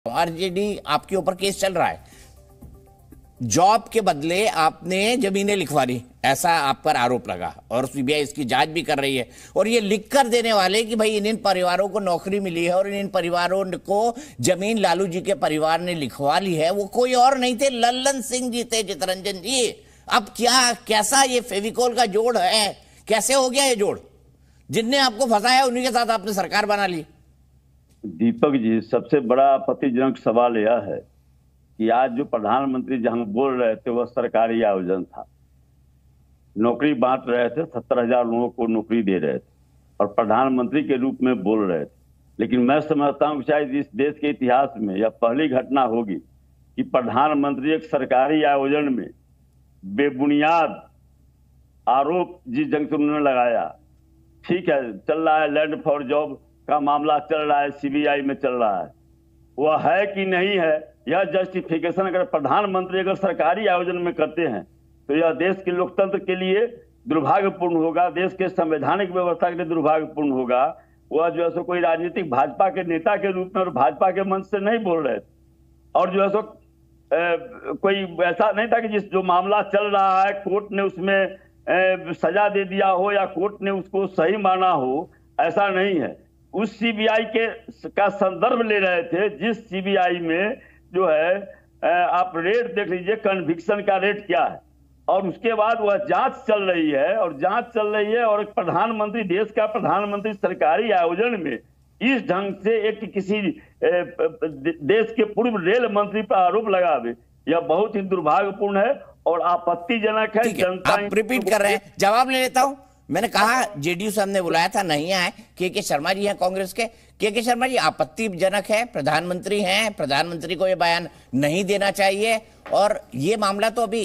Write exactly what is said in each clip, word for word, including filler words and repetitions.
RJD आपके ऊपर case चल रहा है, जॉब के बदले आपने जमीनें लिखवा दी, ऐसा आप पर आरोप लगा और सीबीआई इसकी जांच भी कर रही है। और ये लिख कर देने वाले कि भाई इन इन परिवारों को नौकरी मिली है और इन इन परिवारों को जमीन लालू जी के परिवार ने लिखवा ली है, वो कोई और नहीं थे, लल्लन सिंह जी थे, चितरंजन जी। अब क्या कैसा ये फेविकोल का जोड़ है, कैसे हो गया ये जोड़? जिनने आपको फंसाया उन्हीं के साथ आपने सरकार बना ली। दीपक जी, सबसे बड़ा आपत्तिजनक सवाल यह है कि आज जो प्रधानमंत्री जहां बोल रहे थे वह सरकारी आयोजन था, नौकरी बांट रहे थे, सत्तर हजार लोगों को नौकरी दे रहे थे और प्रधानमंत्री के रूप में बोल रहे थे। लेकिन मैं समझता हूं कि शायद इस देश के इतिहास में यह पहली घटना होगी कि प्रधानमंत्री एक सरकारी आयोजन में बेबुनियाद आरोप जिस ढंग से उन्होंने लगाया, ठीक है चल रहा है लैंड फॉर जॉब का मामला चल रहा है, सीबीआई में चल रहा है, वह है कि नहीं है यह जस्टिफिकेशन अगर प्रधानमंत्री अगर सरकारी आयोजन में करते हैं तो यह देश के लोकतंत्र के लिए दुर्भाग्यपूर्ण होगा, देश के संवैधानिक व्यवस्था के लिए दुर्भाग्यपूर्ण होगा। वह जो है सो कोई राजनीतिक भाजपा के नेता के रूप में और भाजपा के मंच से नहीं बोल रहे थे और जो है सो ए, कोई ऐसा नहीं था कि जिस जो मामला चल रहा है कोर्ट ने उसमें ए, सजा दे दिया हो या कोर्ट ने उसको सही माना हो, ऐसा नहीं है। उस सीबीआई के का संदर्भ ले रहे थे जिस सीबीआई में जो है आप रेट देख लीजिए, कन्विक्शन का रेट क्या है और उसके बाद वह जांच चल रही है और जांच चल रही है और एक प्रधानमंत्री, देश का प्रधानमंत्री सरकारी आयोजन में इस ढंग से एक किसी देश के पूर्व रेल मंत्री पर आरोप लगावे, यह बहुत ही दुर्भाग्यपूर्ण है और आपत्तिजनक है। जनता आप रिपीट कर रहे हैं, जवाब ले लेता हूं। मैंने कहा जेडीयू से हमने बुलाया था, नहीं आए। के के शर्मा जी हैं कांग्रेस के। के के शर्मा जी, आपत्तिजनक है, प्रधानमंत्री हैं, प्रधानमंत्री को ये बयान नहीं देना चाहिए और ये मामला तो अभी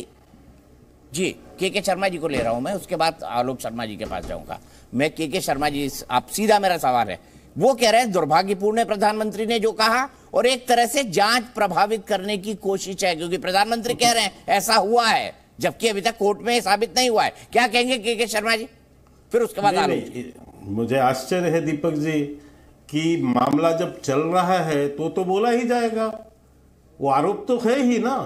जी के के शर्मा जी को ले रहा हूं मैं, उसके बाद आलोक शर्मा जी के पास जाऊंगा मैं। के के शर्मा जी, आप सीधा मेरा सवाल है, वो कह रहे हैं दुर्भाग्यपूर्ण है प्रधानमंत्री ने जो कहा और एक तरह से जांच प्रभावित करने की कोशिश है क्योंकि प्रधानमंत्री कह रहे हैं ऐसा हुआ है जबकि अभी तक कोर्ट में साबित नहीं हुआ है। क्या कहेंगे के के शर्मा जी? फिर उसके बाद नहीं, नहीं, मुझे आश्चर्य है दीपक जी कि मामला जब चल रहा है तो तो बोला ही जाएगा, वो आरोप तो है ही ना।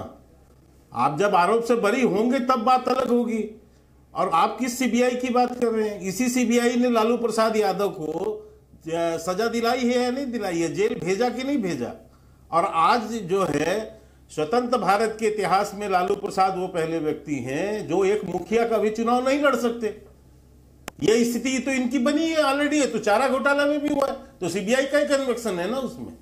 आप जब आरोप से बरी होंगे तब बात अलग होगी। और आप किस सीबीआई की बात कर रहे हैं? इसी सीबीआई ने लालू प्रसाद यादव को सजा दिलाई है या नहीं दिलाई है, जेल भेजा कि नहीं भेजा। और आज जो है स्वतंत्र भारत के इतिहास में लालू प्रसाद वो पहले व्यक्ति हैं जो एक मुखिया का भी चुनाव नहीं लड़ सकते। ये स्थिति तो इनकी बनी है ऑलरेडी है, तो चारा घोटाला में भी हुआ है, तो सीबीआई का ही कन्विक्शन है ना उसमें।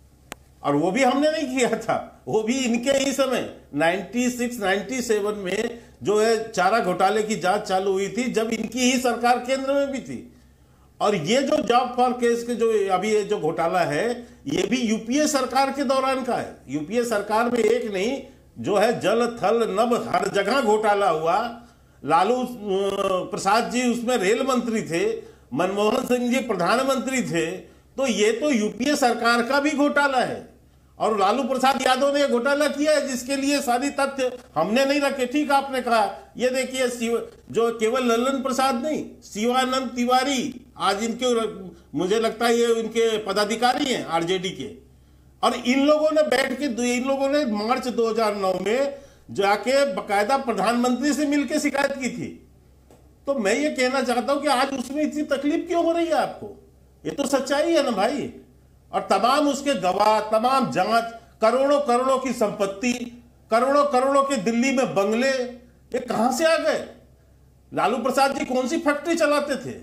और वो भी हमने नहीं किया था, वो भी इनके ही समय छियानवे सत्तानवे में जो है चारा घोटाले की जांच चालू हुई थी जब इनकी ही सरकार केंद्र में भी थी। और ये जो जॉब फॉर केस के जो अभी ये जो घोटाला है ये भी यूपीए सरकार के दौरान का है। यूपीए सरकार में एक नहीं, जो है जल थल नभ हर जगह घोटाला हुआ। लालू प्रसाद जी उसमें रेल मंत्री थे, मनमोहन सिंह जी प्रधानमंत्री थे, तो ये तो यूपीए सरकार का भी घोटाला है और लालू प्रसाद यादव ने घोटाला किया है जिसके लिए सारी तथ्य हमने नहीं रखे। ठीक आपने कहा, ये देखिए जो केवल लल्लन प्रसाद नहीं, शिवानंद तिवारी आज इनके मुझे लगता है ये इनके पदाधिकारी हैं आरजेडी के, और इन लोगों ने बैठ के इन लोगों ने मार्च दो हजार नौ में जाके बकायदा प्रधानमंत्री से मिलकर शिकायत की थी। तो मैं ये कहना चाहता हूं कि आज उसमें इतनी तकलीफ क्यों हो रही है आपको? ये तो सच्चाई है ना भाई। और तमाम उसके गवाह, तमाम जांच, करोड़ों करोड़ों की संपत्ति, करोड़ों करोड़ों के दिल्ली में बंगले, ये कहां से आ गए? लालू प्रसाद जी कौन सी फैक्ट्री चलाते थे?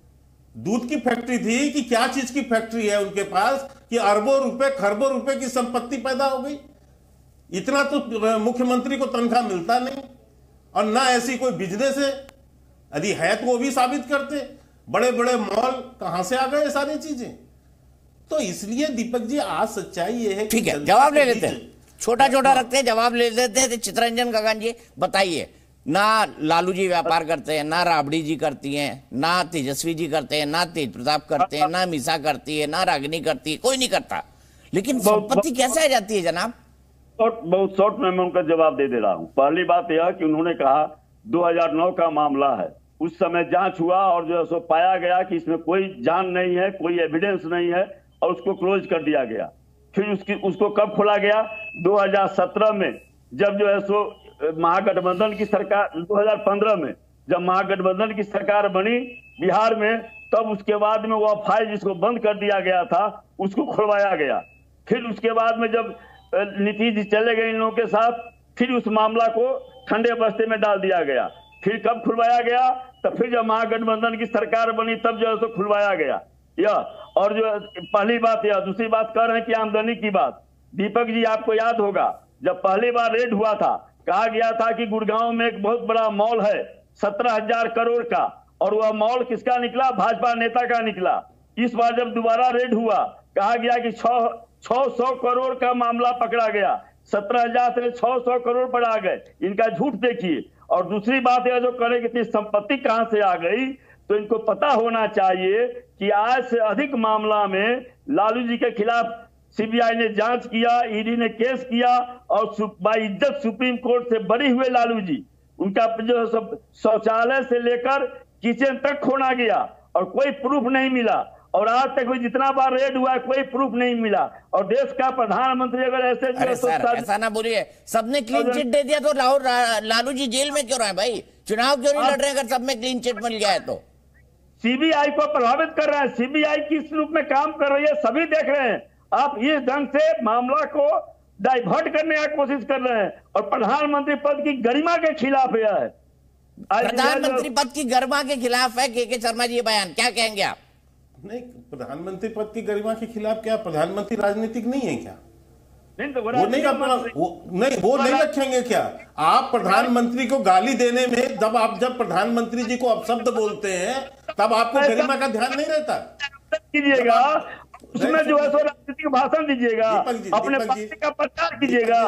दूध की फैक्ट्री थी कि क्या चीज की फैक्ट्री है उनके पास कि अरबों रुपए खरबों रुपए की संपत्ति पैदा हो गई? इतना तो मुख्यमंत्री को तनख्वाह मिलता नहीं और ना ऐसी कोई बिजनेस है, यदि है तो वो भी साबित करते। बड़े बड़े मॉल, कहां से आ गए सारी चीजें? तो इसलिए दीपक जी आज सच्चाई ये है। ठीक है, जवाब ले लेते हैं, छोटा छोटा रखते हैं, जवाब ले लेते हैं। चितरंजन गगन जी बताइए, ना लालू जी व्यापार करते हैं, ना राबड़ी जी करती हैं, ना तेजस्वी जी करते हैं, ना तेज प्रताप करते हैं, ना मीसा करती है, ना रागिनी करती है, कोई नहीं करता, लेकिन संपत्ति कैसे आ जाती है जनाब? बहुत शॉर्ट में मैं उनका जवाब दे दे रहा हूं। पहली बात यह कि उन्होंने कहा दो हजार नौ का मामला है, उस समय जांच हुआ और जो है सो पाया गया कि इसमें कोई जान नहीं है, कोई एविडेंस नहीं है और उसको क्लोज कर दिया गया। फिर उसकी उसको कब खोला गया? दो हज़ार सत्रह में, जब जो है सो महागठबंधन की सरकार, दो हज़ार पंद्रह में जब महागठबंधन की सरकार बनी बिहार में, तब उसके बाद में वह फाइल जिसको बंद कर दिया गया था उसको खुलवाया गया। फिर उसके बाद में जब नीतीश जी चले गए इन लोगों के साथ, फिर उस मामला को ठंडे बस्ते में डाल दिया गया। फिर कब खुलवाया गया? तो फिर जब महागठबंधन की सरकार बनी तब जो है सो खुलवाया गया। यह और जो पहली बात यह, दूसरी बात कर रहे हैं कि आमदनी की बात। दीपक जी आपको याद होगा जब पहली बार रेड हुआ था, कहा गया था कि गुड़गांव में एक बहुत बड़ा मॉल है सत्रह हजार करोड़ का, और वह मॉल किसका निकला? भाजपा नेता का निकला। इस बार जब दोबारा रेड हुआ, कहा गया कि छह छह सौ करोड़ का मामला पकड़ा गया, सत्रह हजार से छह सौ करोड़ पर आ गए। इनका झूठ देखिए। और दूसरी बात यह जो करे कि इतनी संपत्ति कहां से आ गई, तो इनको पता होना चाहिए कि आज से अधिक मामला में लालू जी के खिलाफ सीबीआई ने जांच किया, ईडी ने केस किया, और बाइज्जत सुप्रीम कोर्ट से बरी हुए लालू जी, उनका जो सब शौचालय से लेकर किचन तक खोना गया और कोई प्रूफ नहीं मिला। और आज तक भी जितना बार रेड हुआ है कोई प्रूफ नहीं मिला। और देश का प्रधानमंत्री अगर ऐसे अरे सर, ऐसा ना बोलिए, सबने क्लीन चिट दे दिया तो लाहौर लालू जी जेल में क्यों रहे भाई? चुनाव क्यों नहीं लड़ रहे अगर सब में क्लीन चिट मिल गया है तो? सीबीआई को प्रभावित कर रहा है, सीबीआई किस रूप में काम कर रही है सभी देख रहे हैं। आप इस ढंग से मामला को डाइवर्ट करने की कोशिश कर रहे हैं और प्रधानमंत्री पद की गरिमा के खिलाफ यह है। प्रधानमंत्री पद की गरिमा के खिलाफ है के के शर्मा जी ये बयान, क्या कहेंगे आप? नहीं, प्रधानमंत्री पद की गरिमा के खिलाफ क्या? प्रधानमंत्री राजनीतिक नहीं है क्या? नहीं, तो वो वो नहीं अपना वो नहीं वो नहीं रखेंगे क्या? आप प्रधानमंत्री को गाली देने में, जब आप जब प्रधानमंत्री जी को अपशब्द बोलते हैं तब आपको गरिमा का ध्यान नहीं रहता? कीजिएगा उसमें जो है सो राजनीतिक भाषण दीजिएगा, अपने पार्टी का प्रचार कीजिएगा,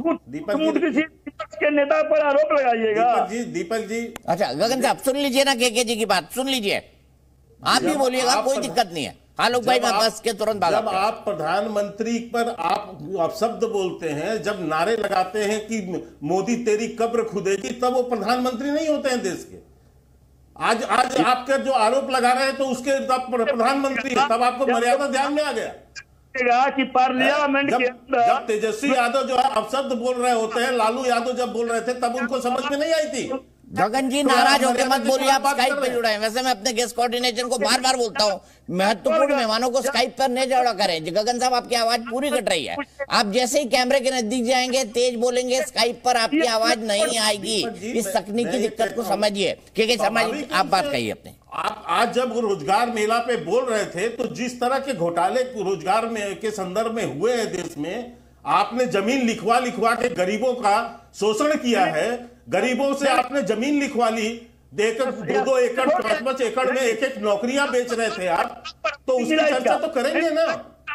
झूठ किसी विपक्ष के नेता पर आरोप लगाइएगा। दीपक जी दीपक जी अच्छा गगन साहब सुन लीजिए ना के के जी की बात, सुन लीजिए, आप भी बोलिएगा, कोई दिक्कत नहीं है। आलोक भाई मैं बस के तुरंत बाद, जब आप प्रधानमंत्री पर आप आप शब्द बोलते हैं, जब नारे लगाते हैं कि मोदी तेरी कब्र खुदेगी, तब वो प्रधानमंत्री नहीं होते हैं देश के। आज आज आपके जो आरोप लगा रहे हैं तो उसके तब प्रधानमंत्री, तब आपको मर्यादा ध्यान में आ गया कि पार्लियामेंट के अंदर जब तेजस्वी यादव जो है अपशब्द बोल रहे होते हैं, लालू यादव जब बोल रहे थे तब उनको समझ में नहीं आई थी। गगन जी नाराज होकर मत बोलिए, आप स्काइप पे जुड़े हैं। वैसे मैं अपने गेस्ट कोऑर्डिनेटर को बार बार बोलता हूँ महत्वपूर्ण मेहमानों को स्काइप पर नहीं जोड़ा करें। गगन साहब आपकी आवाज पूरी कट रही है, आप जैसे ही कैमरे के नजदीक जाएंगे तेज बोलेंगे स्काइप पर आपकी आवाज नहीं आएगी। इस तकनीकी दिक्कत को समझिए। के के शर्मा जी आप बात कहिए अपने। आप आज जब रोजगार मेला पे बोल रहे थे तो जिस तरह के घोटाले रोजगार में के संदर्भ में हुए हैं देश में, आपने जमीन लिखवा लिखवा के गरीबों का शोषण किया है। गरीबों से आपने जमीन लिखवा ली, देकर दो दो एकड़ पांच पांच एकड़ में एक एक नौकरियां बेच रहे थे आप, तो उसकी चर्चा तो करेंगे ना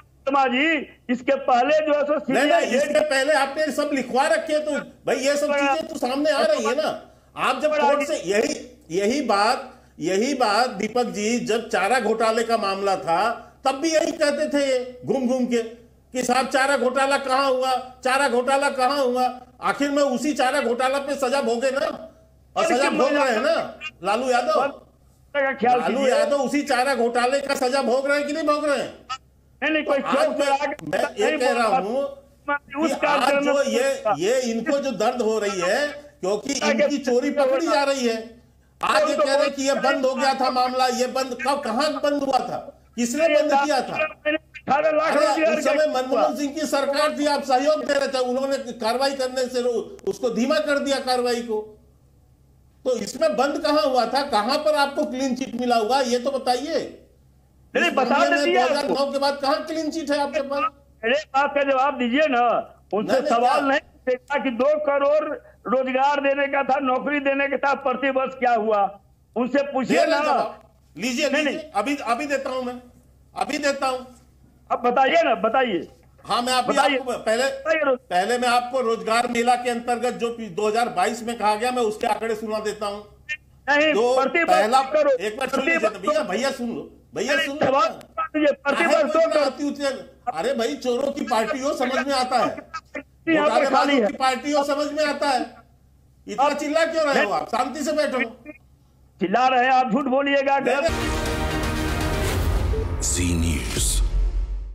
जी। इसके पहले जो है सो नहीं नहीं इसके पहले आपने सब लिखवा रखे, तो भाई ये सब चीजें तो सामने आ रही है ना। आप जब कोर्ट से यही यही बात यही बात दीपक जी, जब चारा घोटाले का मामला था तब भी यही कहते थे ये घूम घूम के कि साहब चारा घोटाला कहां हुआ, चारा घोटाला कहां हुआ। आखिर में उसी चारा घोटाला पे सजा भोगे ना, और सजा भोग रहे हैं ना लालू यादव। लालू यादव उसी चारा घोटाले का सजा भोग रहे हैं कि नहीं भोग रहे हैं? नहीं, कोई मैं ये कह रहा हूं कि आज जो ये ये इनको जो दर्द हो रही है क्योंकि इनकी चोरी पकड़ी जा रही है। आज ये कह रहे कि ये बंद हो गया था मामला, ये बंद कब कहां बंद हुआ था, किसने बंद किया था? उस समय मनमोहन सिंह की सरकार थी, आप सहयोग दे रहे थे, उन्होंने कार्रवाई करने से उसको धीमा कर दिया कार्रवाई को। तो इसमें बंद कहां हुआ था, कहां पर आपको क्लीन चिट मिला होगा ये तो बताइए। बता दो हजार नौ के बाद कहां क्लीन चिट है आपके पास? मेरे बात का जवाब दीजिए ना। उनसे सवाल नहीं पूछेगा कि दो करोड़ रोजगार देने का था, नौकरी देने का था, प्रतिवर्ष क्या हुआ, उनसे पूछिए ना। लीजिए लीजिए, अभी अभी देता हूं, मैं अभी देता हूं। अब बताइए ना, बताइए। हाँ मैं आपको पहले पहले मैं आपको रोजगार मेला के अंतर्गत जो दो हज़ार बाईस में कहा गया मैं उसके आंकड़े सुना देता हूँ। तो पहला एक बार सुन लीजिए भैया भैया सुन लो भैया सुन लो। अरे भाई चोरों की पार्टी हो समझ में आता है, घोटालेबाजों की पार्टी हो समझ में आता है, इतना चिल्ला क्यों रहे हो आप? शांति से बैठो। चिल्ला रहे आप, झूठ बोलिएगा।